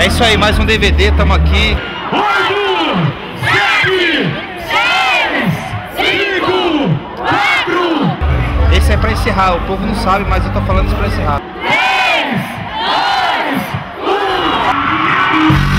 É isso aí, mais um DVD, tamo aqui. 8, 7, 6, 5, 4. Esse é pra encerrar, o povo não sabe, mas eu tô falando isso pra encerrar. 3, 2, 1.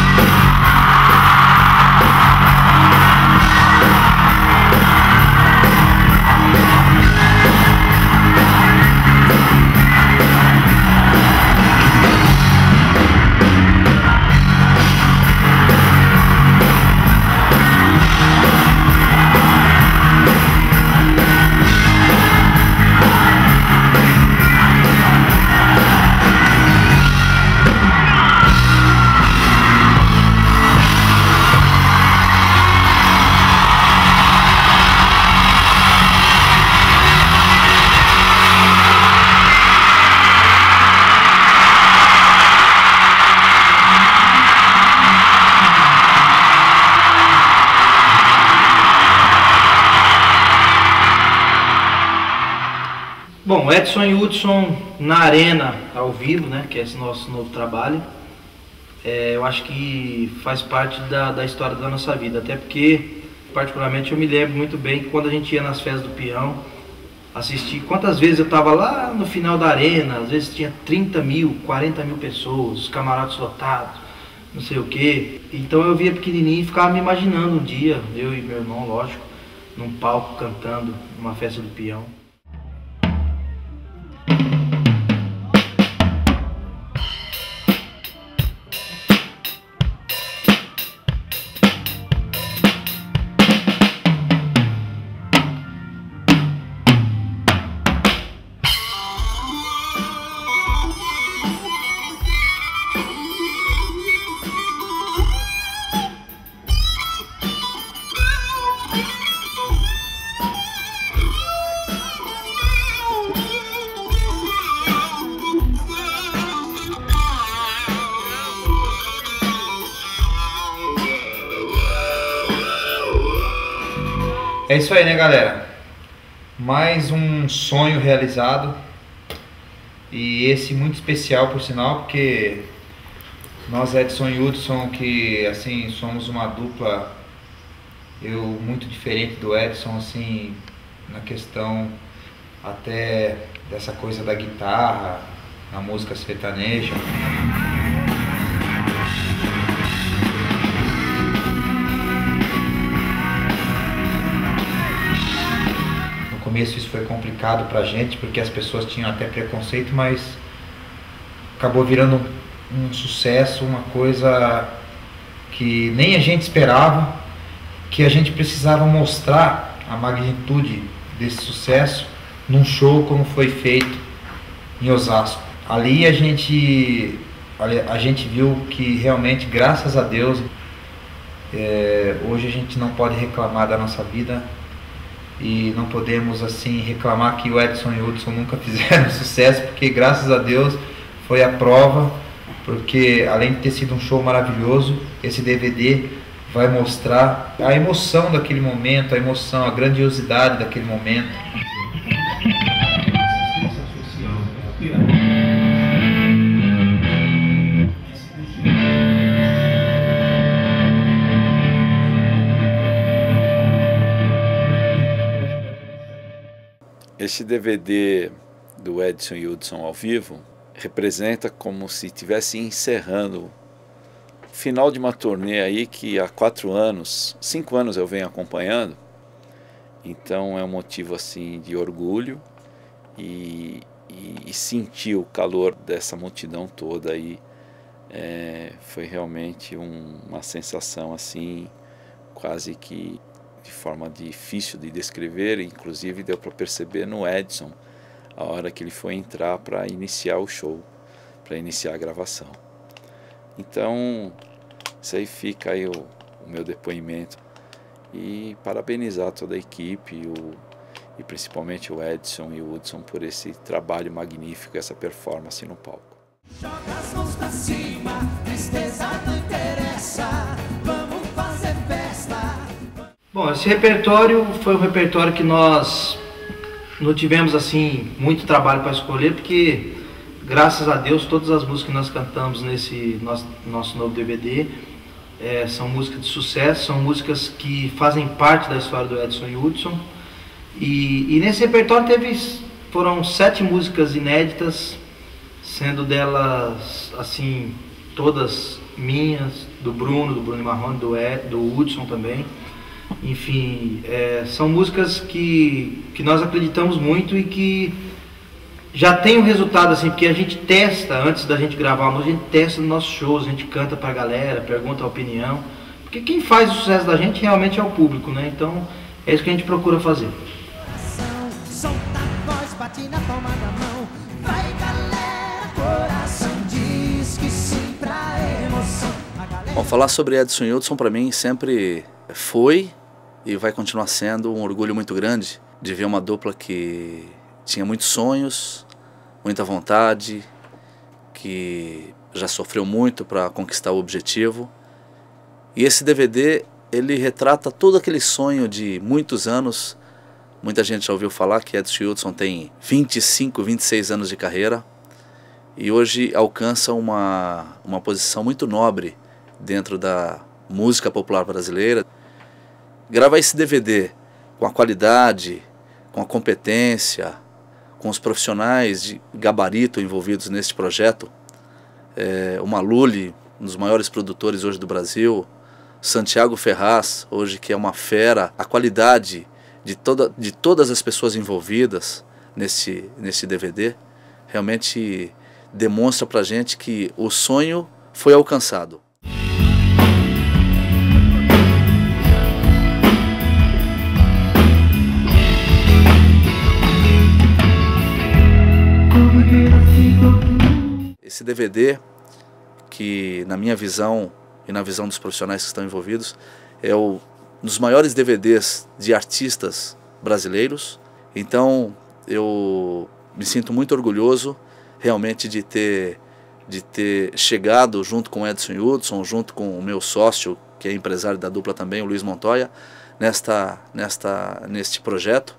Bom, Edson e Hudson na Arena, ao vivo, né, que é esse nosso novo trabalho, eu acho que faz parte da história da nossa vida, até porque, particularmente, eu me lembro muito bem que quando a gente ia nas festas do peão, assistir, quantas vezes eu estava lá no final da Arena, às vezes tinha 30 mil, 40 mil pessoas, os camarotes lotados, não sei o que, então eu via pequenininho e ficava me imaginando um dia, eu e meu irmão, lógico, num palco cantando numa festa do peão. É isso aí, né, galera? Mais um sonho realizado. E esse muito especial, por sinal, porque nós, Edson e Hudson, que assim somos uma dupla, eu muito diferente do Edson, assim, na questão até dessa coisa da guitarra, na música sertaneja. No começo isso foi complicado pra gente, porque as pessoas tinham até preconceito, mas acabou virando um sucesso, uma coisa que nem a gente esperava, que a gente precisava mostrar a magnitude desse sucesso num show como foi feito em Osasco. Ali a gente viu que realmente, graças a Deus, hoje a gente não pode reclamar da nossa vida. E não podemos assim reclamar que o Edson e o Hudson nunca fizeram sucesso, porque graças a Deus foi a prova, porque além de ter sido um show maravilhoso, esse DVD vai mostrar a emoção daquele momento, a emoção, a grandiosidade daquele momento. Esse DVD do Edson e Hudson ao vivo representa como se estivesse encerrando o final de uma turnê aí que há 5 anos eu venho acompanhando. Então é um motivo assim de orgulho e sentir o calor dessa multidão toda aí. Foi realmente uma sensação assim quase que de forma difícil de descrever, inclusive deu para perceber no Edson a hora que ele foi entrar para iniciar o show, para iniciar a gravação. Então, isso aí fica aí o meu depoimento e parabenizar toda a equipe e principalmente o Edson e o Hudson por esse trabalho magnífico, essa performance no palco. Joga as mãos pra cima, tristeza não interessa, vamos fazer festa. Bom, esse repertório foi um repertório que nós não tivemos assim muito trabalho para escolher, porque graças a Deus, todas as músicas que nós cantamos nesse nosso novo DVD são músicas de sucesso, são músicas que fazem parte da história do Edson Hudson. E nesse repertório foram 7 músicas inéditas, sendo delas, assim, todas minhas, do Bruno e Marrone, do Hudson também. Enfim, são músicas que nós acreditamos muito e que já tem um resultado, assim, porque a gente testa, antes da gente gravar a música, a gente testa nos nossos shows, a gente canta pra galera, pergunta a opinião, porque quem faz o sucesso da gente realmente é o público, né? Então é isso que a gente procura fazer. Solta a voz, bate na palma da mão. Vai galera, coração diz que sim pra emoção. Bom, falar sobre Edson Hudson para mim sempre foi e vai continuar sendo um orgulho muito grande de ver uma dupla que tinha muitos sonhos, muita vontade, que já sofreu muito para conquistar o objetivo. E esse DVD, ele retrata todo aquele sonho de muitos anos. Muita gente já ouviu falar que Edson Hudson tem 25, 26 anos de carreira e hoje alcança uma posição muito nobre dentro da música popular brasileira. Gravar esse DVD com a qualidade, com a competência, com os profissionais de gabarito envolvidos neste projeto, o Maluli, um dos maiores produtores hoje do Brasil, Santiago Ferraz, hoje que é uma fera, a qualidade de todas as pessoas envolvidas nesse DVD, realmente demonstra pra gente que o sonho foi alcançado. Esse DVD, que na minha visão e na visão dos profissionais que estão envolvidos, é um dos maiores DVDs de artistas brasileiros. Então eu me sinto muito orgulhoso realmente de ter chegado junto com o Edson Hudson, junto com o meu sócio, que é empresário da dupla também, o Luiz Montoya, neste projeto.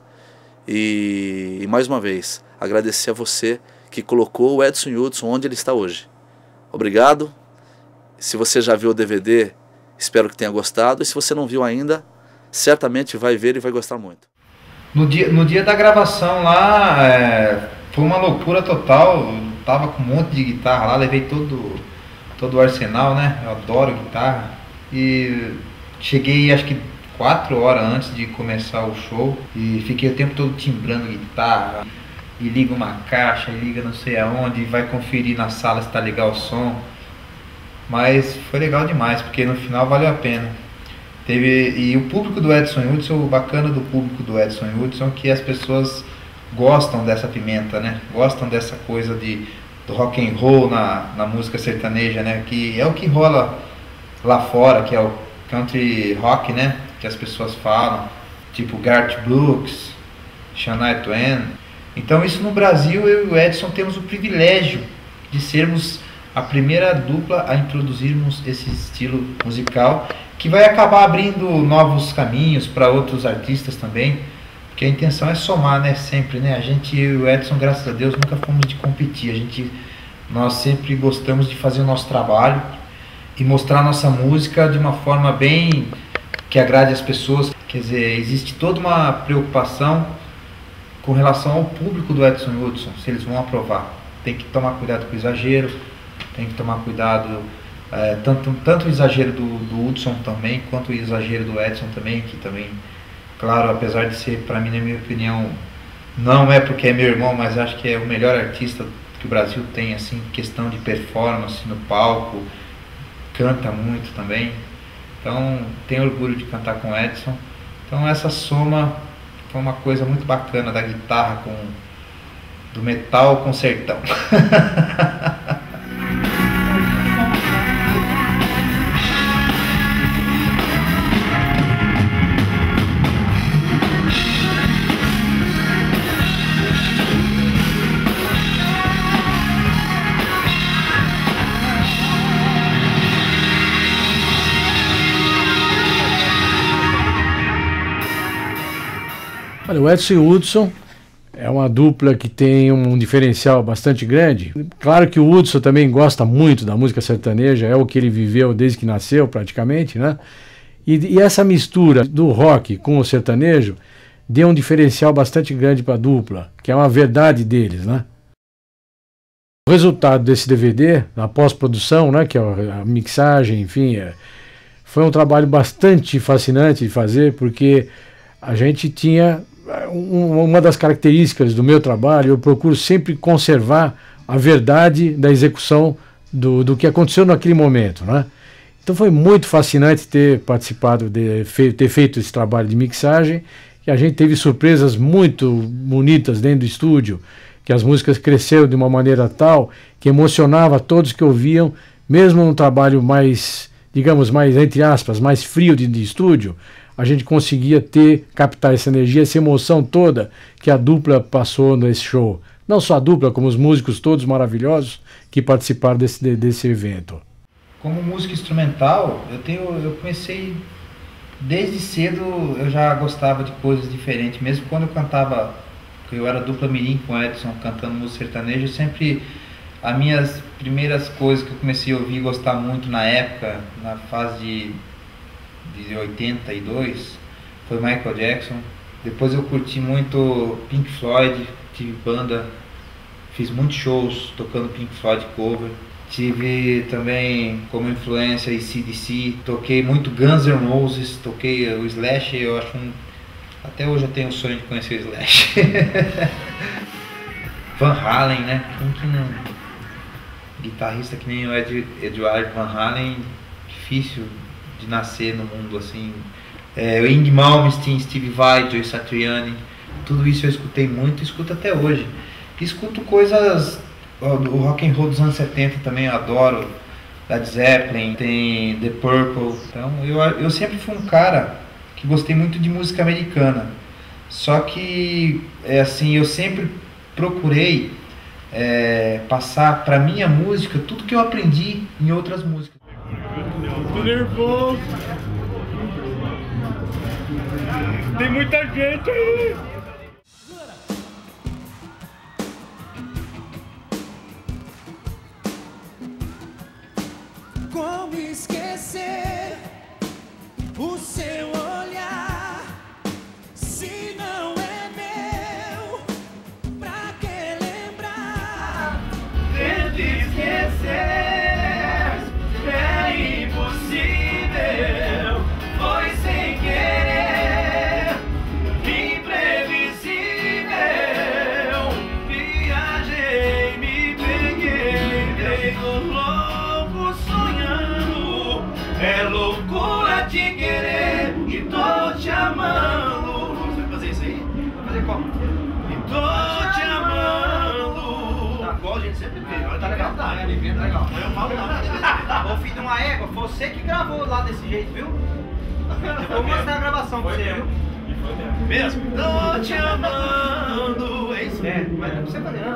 E mais uma vez, agradecer a você que colocou o Edson Hudson onde ele está hoje. Obrigado. Se você já viu o DVD, espero que tenha gostado. E se você não viu ainda, certamente vai ver e vai gostar muito. No dia da gravação lá, foi uma loucura total. Eu tava com um monte de guitarra lá, levei todo o arsenal, né? Eu adoro guitarra. E cheguei, acho que 4 horas antes de começar o show. E fiquei o tempo todo timbrando guitarra. E liga uma caixa, e liga não sei aonde, e vai conferir na sala se tá legal o som. Mas foi legal demais, porque no final valeu a pena. E o público do Edson Hudson, o bacana do público do Edson Hudson é que as pessoas gostam dessa pimenta, né? Gostam dessa coisa do rock and roll na música sertaneja, né? Que é o que rola lá fora, que é o country rock, né? Que as pessoas falam, tipo Garth Brooks, Shania Twain. Então isso no Brasil, eu e o Edson temos o privilégio de sermos a primeira dupla a introduzirmos esse estilo musical, que vai acabar abrindo novos caminhos para outros artistas também, porque a intenção é somar, né, sempre, né? A gente, eu e o Edson, graças a Deus, nunca fomos de competir, nós sempre gostamos de fazer o nosso trabalho e mostrar a nossa música de uma forma bem que agrade as pessoas. Quer dizer, existe toda uma preocupação com relação ao público do Edson Hudson, se eles vão aprovar. Tem que tomar cuidado com o exagero, tem que tomar cuidado, tanto o exagero do Hudson também, quanto o exagero do Edson também, que também, claro, apesar de ser, para mim, na minha opinião, não é porque é meu irmão, mas acho que é o melhor artista que o Brasil tem, assim, questão de performance no palco, canta muito também. Então, tenho orgulho de cantar com o Edson. Então, essa soma foi uma coisa muito bacana da guitarra do metal com sertão. Olha, o Edson Hudson É uma dupla que tem um diferencial bastante grande. Claro que o Hudson também gosta muito da música sertaneja, é o que ele viveu desde que nasceu praticamente, né? E essa mistura do rock com o sertanejo deu um diferencial bastante grande para a dupla, que é uma verdade deles, né? O resultado desse DVD, na pós-produção, né, que é a mixagem, enfim, foi um trabalho bastante fascinante de fazer, porque a gente tinha uma das características do meu trabalho, eu procuro sempre conservar a verdade da execução do que aconteceu naquele momento, né? Então foi muito fascinante ter participado, ter feito esse trabalho de mixagem, e a gente teve surpresas muito bonitas dentro do estúdio, que as músicas cresceram de uma maneira tal que emocionava todos que ouviam, mesmo num trabalho mais, digamos, mais, entre aspas, mais frio de estúdio, a gente conseguia captar essa energia, essa emoção toda que a dupla passou nesse show. Não só a dupla, como os músicos todos maravilhosos que participaram desse evento. Como música instrumental, eu comecei desde cedo, eu já gostava de coisas diferentes, mesmo quando eu cantava, eu era dupla mirim com o Edson cantando música sertaneja, sempre as minhas primeiras coisas que eu comecei a ouvir e gostar muito na época, na fase de 82, foi Michael Jackson. Depois eu curti muito Pink Floyd, tive banda, fiz muitos shows tocando Pink Floyd cover. Tive também como influência AC/DC, toquei muito Guns N' Roses, toquei o Slash, eu acho até hoje eu tenho o sonho de conhecer o Slash. Van Halen, né? Quem que não? Guitarrista que nem o Edward Van Halen, difícil de nascer no mundo assim. O Yngwie Malmsteen, Steve Vai, Joe Satriani, tudo isso eu escutei muito e escuto até hoje. Escuto coisas do rock and roll dos anos 70 também, eu adoro. Led Zeppelin, tem The Purple. Então eu sempre fui um cara que gostei muito de música americana. Só que assim, eu sempre procurei passar pra minha música tudo que eu aprendi em outras músicas. Tô nervoso. Tem muita gente aí. Como esquecer o seu olhar, se não é meu, pra que lembrar? Tente esquecer, é impossível, foi sem querer, imprevisível. Viajei, me peguei, meio louco sonhando. É loucura te querer e tô te amando. Você vai fazer isso aí? Vai fazer como? E tô te amando. Tá, igual a gente sempre vê. Olha, tá legal, tá? Tá legal. Eu falo nada. Ô filho de uma égua, foi você que gravou lá desse jeito, viu? Eu vou mostrar a gravação pra você, viu? Mesmo? Tô te amando. É isso? Mas não precisa fazer.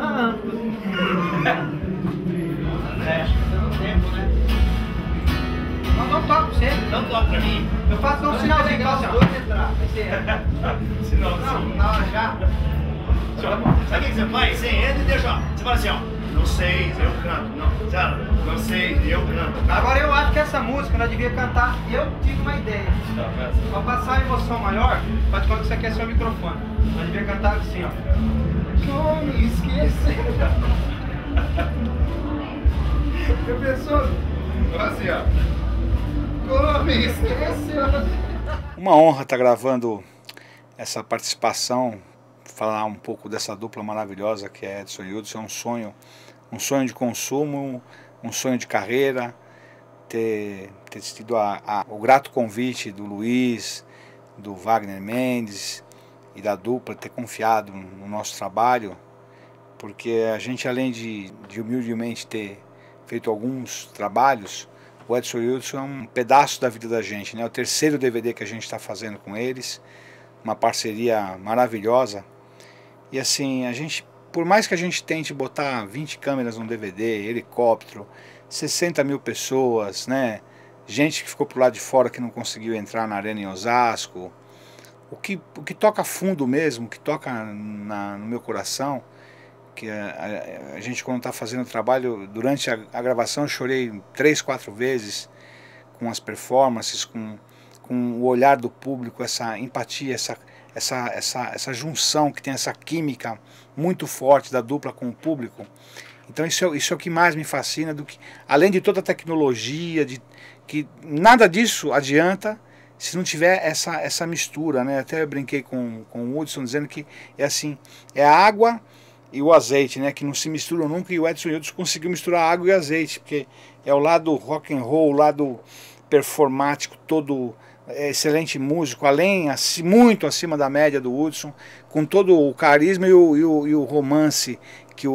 Acho que tá dando tempo, né? Não, não toca pra você. Não toca pra mim. Eu faço um sinalzinho pra os dois entrar. Sinalzinho. Não, já. Sabe o que você faz? Você entra e deixa, ó. Você fala assim, ó. Não sei, eu canto. Não, sério, não sei, eu canto. Agora eu acho que essa música nós devíamos cantar. Eu tive uma ideia. Pra passar a emoção maior, pode colocar que você quer seu microfone. Nós devíamos cantar assim, ó. Como esquecer. Eu pensou assim, ó. Como esquecer. Uma honra estar gravando essa participação, falar um pouco dessa dupla maravilhosa que é Edson e Hudson. É um sonho de consumo, um sonho de carreira, ter tido o grato convite do Luiz, do Wagner Mendes e da dupla, ter confiado no nosso trabalho, porque a gente, além de humildemente ter feito alguns trabalhos, o Edson e Hudson é um pedaço da vida da gente, né? É o terceiro DVD que a gente está fazendo com eles, uma parceria maravilhosa. E assim, por mais que a gente tente botar 20 câmeras no DVD, helicóptero, 60 mil pessoas, né? Gente que ficou pro lado de fora que não conseguiu entrar na arena em Osasco, o que toca fundo mesmo, o que toca no meu coração, que a gente quando está fazendo o trabalho, durante a gravação eu chorei 3, 4 vezes com as performances, com o olhar do público, essa empatia, essa junção que tem essa química muito forte da dupla com o público. Então isso é o que mais me fascina, além de toda a tecnologia, que nada disso adianta se não tiver essa mistura, né? Até eu brinquei com o Hudson dizendo que é assim, é a água e o azeite, né, que não se misturam nunca, e o Edson Hudson conseguiu misturar água e azeite, porque é o lado rock and roll, o lado performático, todo excelente músico, muito acima da média do Hudson, com todo o carisma e o romance que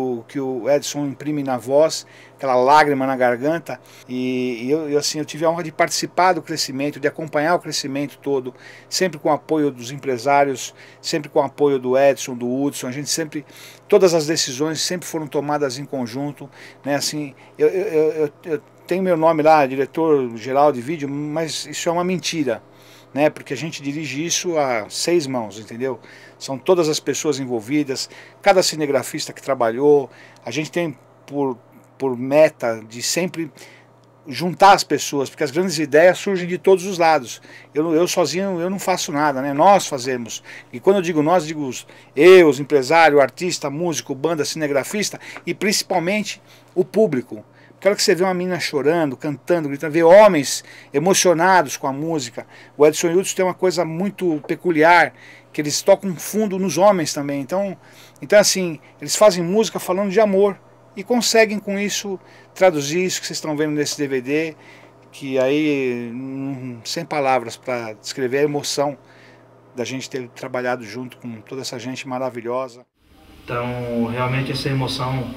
o Edson imprime na voz, aquela lágrima na garganta, e eu tive a honra de participar do crescimento, de acompanhar o crescimento todo, sempre com o apoio dos empresários, sempre com o apoio do Edson, do Hudson, a gente sempre, todas as decisões sempre foram tomadas em conjunto, né, assim, eu tenho meu nome lá, diretor-geral de vídeo, mas isso é uma mentira, né? Porque a gente dirige isso a 6 mãos, entendeu? São todas as pessoas envolvidas, cada cinegrafista que trabalhou, a gente tem por meta de sempre juntar as pessoas, porque as grandes ideias surgem de todos os lados. Eu sozinho eu não faço nada, né? Nós fazemos. E quando eu digo nós, digo os empresário, artista, músico, banda, cinegrafista e principalmente o público. Quero que você vê uma menina chorando, cantando, gritando, ver homens emocionados com a música. O Edson Hudson tem uma coisa muito peculiar, que eles tocam fundo nos homens também. Então assim, eles fazem música falando de amor e conseguem com isso traduzir isso que vocês estão vendo nesse DVD, que aí, sem palavras para descrever a emoção da gente ter trabalhado junto com toda essa gente maravilhosa. Então, realmente essa emoção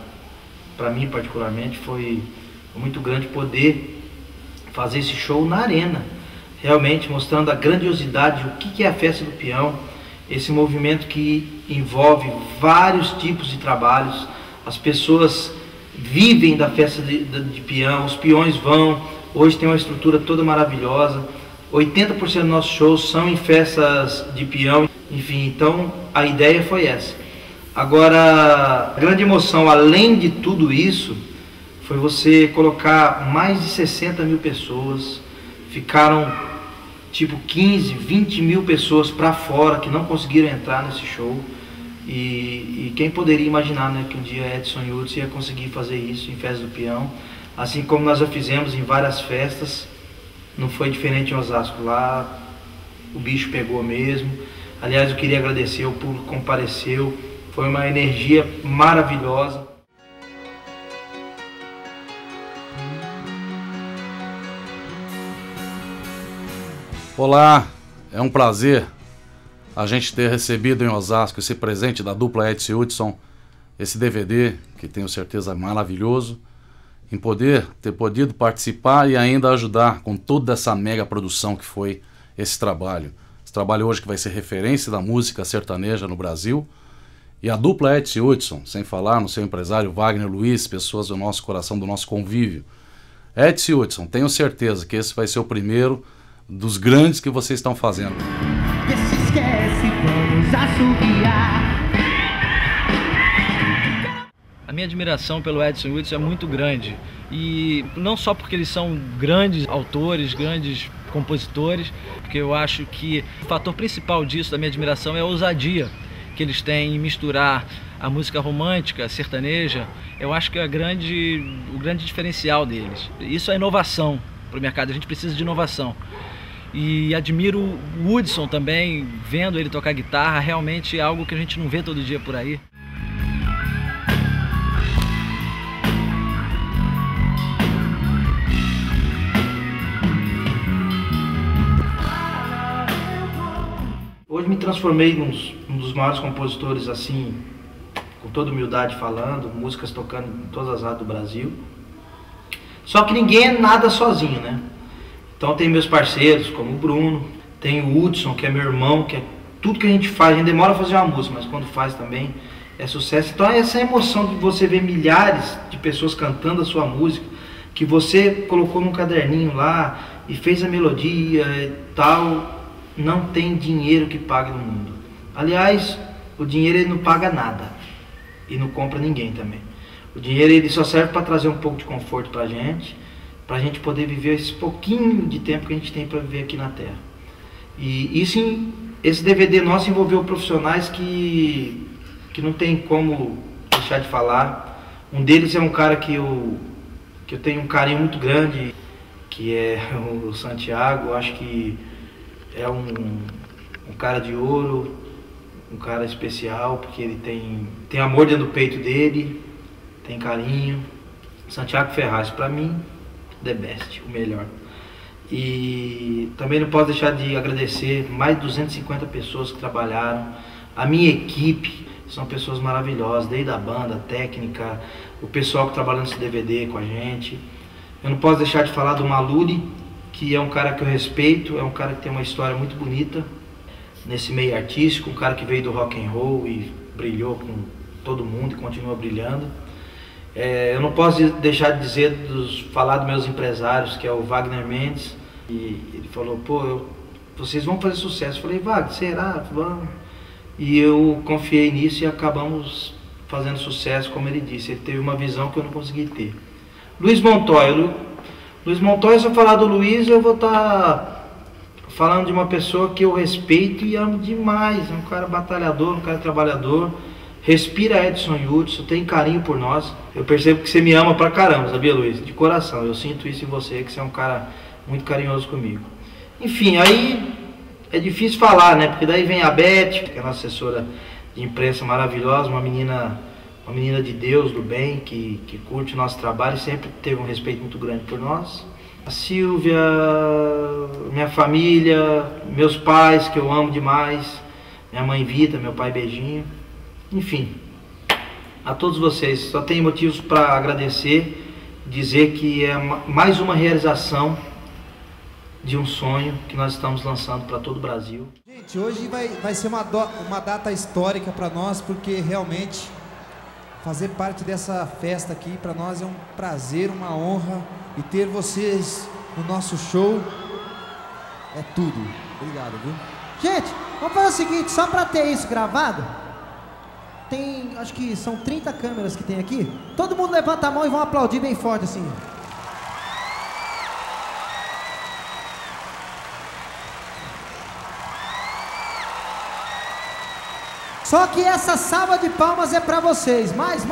para mim particularmente foi muito grande poder fazer esse show na arena, realmente mostrando a grandiosidade, o que é a Festa do Peão, esse movimento que envolve vários tipos de trabalhos, as pessoas vivem da festa de peão, os peões vão, hoje tem uma estrutura toda maravilhosa, 80% dos nossos shows são em festas de peão, enfim, então a ideia foi essa. Agora, a grande emoção, além de tudo isso, foi você colocar mais de 60 mil pessoas, ficaram tipo 15, 20 mil pessoas para fora que não conseguiram entrar nesse show. E quem poderia imaginar, né, que um dia Edson Hudson ia conseguir fazer isso em Festa do Peão, assim como nós já fizemos em várias festas, não foi diferente em Osasco, lá o bicho pegou mesmo. Aliás, eu queria agradecer, o público compareceu, foi uma energia maravilhosa. Olá, é um prazer a gente ter recebido em Osasco esse presente da dupla Edson Hudson, esse DVD, que tenho certeza é maravilhoso, em ter podido participar e ainda ajudar com toda essa mega produção que foi esse trabalho. Esse trabalho hoje que vai ser referência da música sertaneja no Brasil. E a dupla Edson Hudson, sem falar no seu empresário Wagner Luiz, pessoas do nosso coração, do nosso convívio. Edson Hudson, tenho certeza que esse vai ser o primeiro dos grandes que vocês estão fazendo. Se esquece, vamos assobiar. A minha admiração pelo Edson Hudson é muito grande, e não só porque eles são grandes autores, grandes compositores, porque eu acho que o fator principal disso, da minha admiração, é a ousadia que eles têm em misturar a música romântica, sertaneja. Eu acho que é o grande diferencial deles. Isso é inovação para o mercado, a gente precisa de inovação. E admiro o Hudson também, vendo ele tocar guitarra, realmente é algo que a gente não vê todo dia por aí. Hoje me transformei num dos maiores compositores, assim, com toda humildade falando, músicas tocando em todas as áreas do Brasil. Só que ninguém é nada sozinho, né? Então tem meus parceiros, como o Bruno, tem o Hudson, que é meu irmão, que é tudo que a gente faz, a gente demora a fazer uma música, mas quando faz também é sucesso. Então essa emoção de você ver milhares de pessoas cantando a sua música, que você colocou num caderninho lá e fez a melodia e tal, não tem dinheiro que pague no mundo. Aliás, o dinheiro ele não paga nada e não compra ninguém também. O dinheiro ele só serve para trazer um pouco de conforto para a gente poder viver esse pouquinho de tempo que a gente tem para viver aqui na Terra. E esse DVD nosso envolveu profissionais que não tem como deixar de falar. Um deles é um cara que eu tenho um carinho muito grande, que é o Santiago. Eu acho que é um cara de ouro, um cara especial, porque ele tem amor dentro do peito dele, tem carinho. Santiago Ferraz, para mim, the best, o melhor. E também não posso deixar de agradecer mais de 250 pessoas que trabalharam. A minha equipe são pessoas maravilhosas, desde a banda, a técnica, o pessoal que trabalha nesse DVD com a gente. Eu não posso deixar de falar do Maluri, que é um cara que eu respeito, é um cara que tem uma história muito bonita nesse meio artístico, um cara que veio do rock and roll e brilhou com todo mundo e continua brilhando. Eu não posso deixar de falar dos meus empresários, que é o Wagner Mendes, e ele falou, pô, vocês vão fazer sucesso. Eu falei, Wagner, será? Vamos. E eu confiei nisso e acabamos fazendo sucesso, como ele disse. Ele teve uma visão que eu não consegui ter. Luiz Montoya, se eu falar do Luiz, eu vou estar falando de uma pessoa que eu respeito e amo demais. É um cara batalhador, um cara trabalhador. Respira Edson Hudson, tem carinho por nós. Eu percebo que você me ama pra caramba, sabia, Luiz? De coração, eu sinto isso em você, que você é um cara muito carinhoso comigo. Enfim, aí é difícil falar, né? Porque daí vem a Beth, que é a nossa assessora de imprensa maravilhosa, uma menina de Deus, do bem, que curte o nosso trabalho e sempre teve um respeito muito grande por nós. A Silvia, minha família, meus pais, que eu amo demais, minha mãe Vita, meu pai Beijinho. Enfim, a todos vocês, só tenho motivos para agradecer, dizer que é mais uma realização de um sonho que nós estamos lançando para todo o Brasil. Gente, hoje vai ser uma data histórica para nós, porque realmente fazer parte dessa festa aqui para nós é um prazer, uma honra, e ter vocês no nosso show é tudo. Obrigado, viu? Gente, vamos fazer o seguinte, só para ter isso gravado, acho que são 30 câmeras que tem aqui. Todo mundo levanta a mão e vão aplaudir bem forte assim. Só que essa salva de palmas é pra vocês. Mais.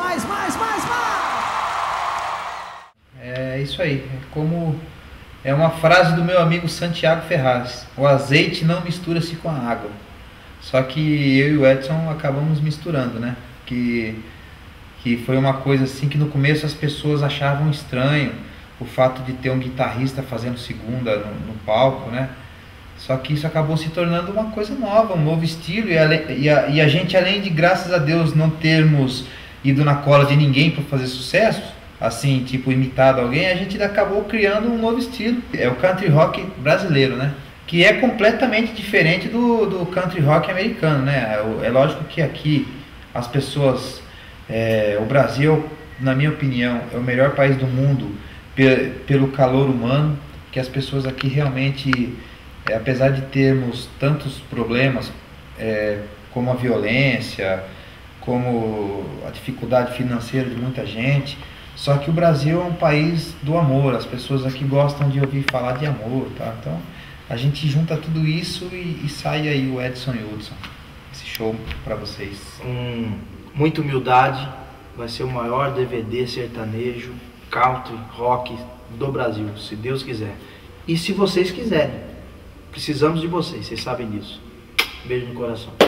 É isso aí. É uma frase do meu amigo Santiago Ferraz. O azeite não mistura-se com a água. Só que eu e o Edson acabamos misturando, né? Que foi uma coisa assim que no começo as pessoas achavam estranho o fato de ter um guitarrista fazendo segunda no palco, né? Só que isso acabou se tornando uma coisa nova, um novo estilo, e a gente, além de, graças a Deus, não termos ido na cola de ninguém para fazer sucesso, assim, tipo imitado alguém, a gente acabou criando um novo estilo. É o country rock brasileiro, né? Que é completamente diferente do country rock americano, né? É lógico que aqui as pessoas, o Brasil, na minha opinião, é o melhor país do mundo pelo calor humano, que as pessoas aqui realmente, apesar de termos tantos problemas, como a violência, como a dificuldade financeira de muita gente, só que o Brasil é um país do amor, as pessoas aqui gostam de ouvir falar de amor, tá? Então a gente junta tudo isso e sai aí o Edson Hudson, esse show para vocês. Com muita humildade, vai ser o maior DVD sertanejo, country, rock do Brasil, se Deus quiser. E se vocês quiserem, precisamos de vocês sabem disso. Beijo no coração.